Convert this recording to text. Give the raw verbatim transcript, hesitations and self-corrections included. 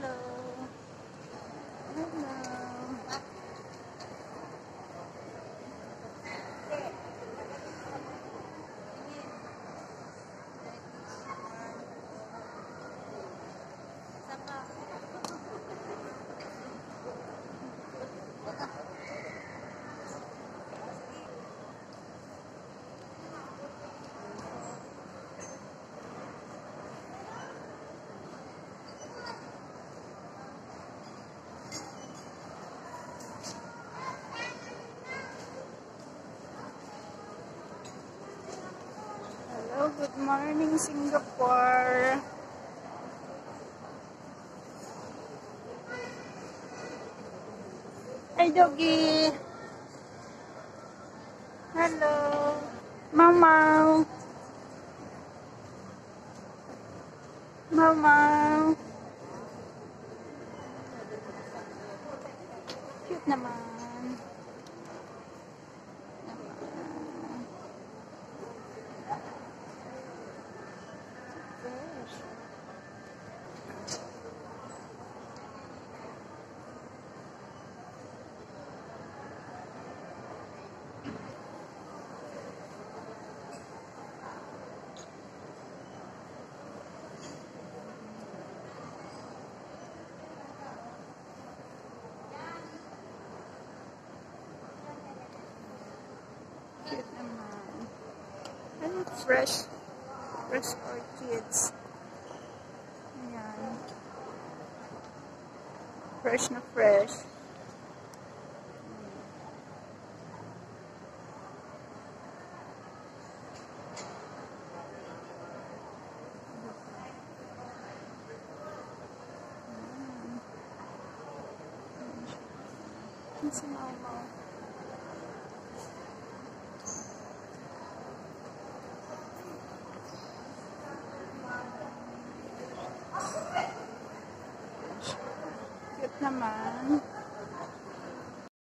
Hello. Hello. Hello, good morning Singapore. Hi doggy. Hello. Mau mau. Mau mau. Cute naman. Cute naman. And fresh. Fresh orchids. Ayan. Fresh na fresh. Ayan. Si Mama. Cute naman.